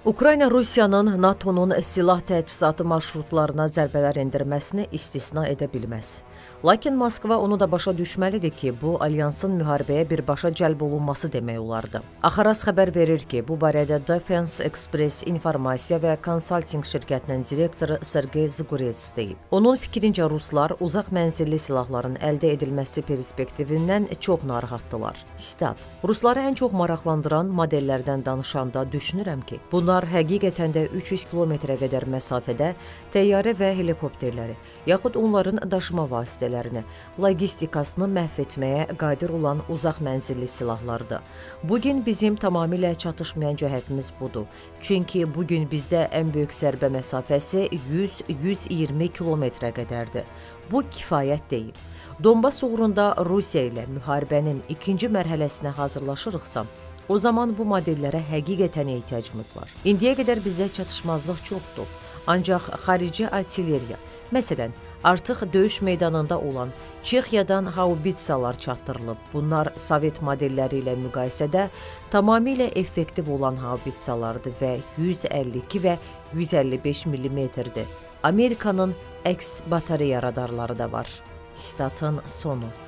Ukrayna Rusiyanın NATO'nun silah təchizatı marşrutlarına zərbələr endirməsini istisna edə bilməz. Lakin Moskva onu da başa düşməlidir ki, bu alyansın müharibəyə birbaşa cəlb olunması demək olardı. Axaras xəbər verir ki, bu barədə Defense Express informasiya və konsalting şirkətinin direktoru Sergey Zgurets deyib. Onun fikrincə Ruslar uzaq mənzilli silahların əldə edilməsi perspektivindən çox narahatdılar. Stat: Rusları ən çox maraqlandıran modellərdən danışanda düşünürəm ki, bunlar həqiqətən də 300 kilometrə qədər məsafədə təyyarə və helikopterləri, yaxud onların daşıma vasitələrini, logistikasını məhv etməyə qadir olan uzaq mənzilli silahlardır. Bugün bizim tamamilə çatışmayan cəhətimiz budur. Çünki bugün bizdə ən böyük zərbə məsafəsi 100-120 kilometrə qədərdir. Bu kifayət deyil. Donbas uğrunda Rusiya ilə müharibənin ikinci mərhələsinə hazırlaşırıqsa, o zaman bu modellərə həqiqətən ehtiyacımız var. İndiyə qədər bizdə çatışmazlıq çoxdur. Ancaq xarici artilleriya, məsələn, artıq döyüş meydanında olan Çexiyadan haubitsalar çatdırılıb. Bunlar Sovet modelləri ilə müqayisədə tamamilə effektiv olan haubitsalardır və 152 və 155 mm-dir. Amerikanın əks batareya radarları da var. Statın sonu.